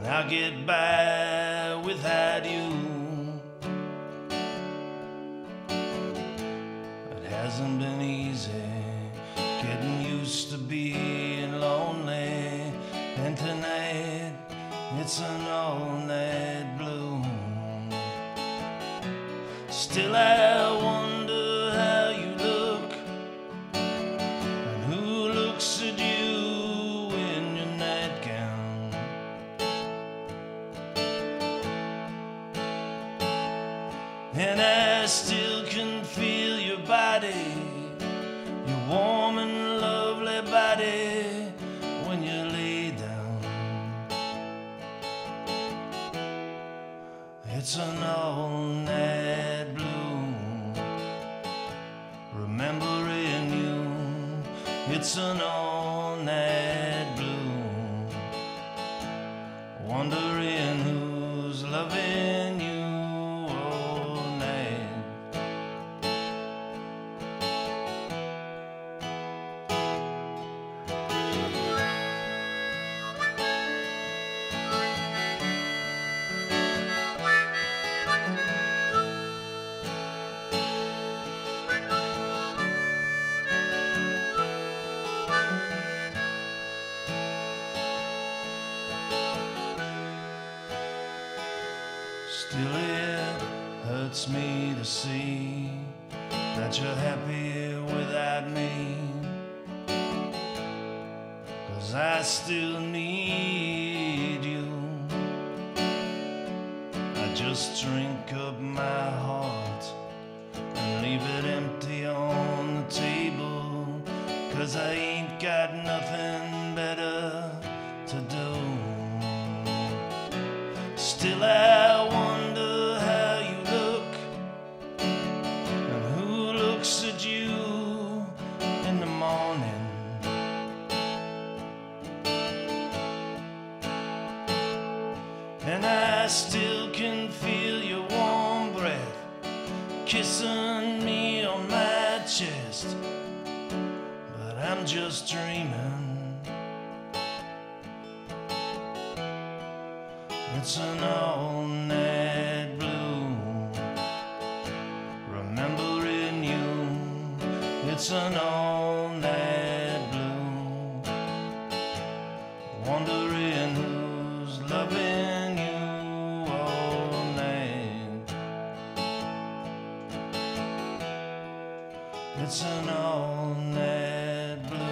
and I'll get by without you. It hasn't been easy getting used to being lonely, and tonight it's an all-night blue. Still I wonder how you look, and who looks at you in your nightgown. And I still can feel your body, your warm and lovely body, when you lay down. It's an all-night blue, remembering you. It's an all-night blue, wondering who's loving you all night. Still it hurts me to see that you're happy without me, 'cause I still need you. I just drink up my heart and leave it empty on the table, 'cause I ain't got nothing better to do. Still I wonder how you look, and who looks at you in the morning. And I still can feel your warm breath kissing me on my chest, but I'm just dreaming. It's an all-night blue, remembering you. It's an all-night blue, wondering who's loving you all night. It's an all-night blue.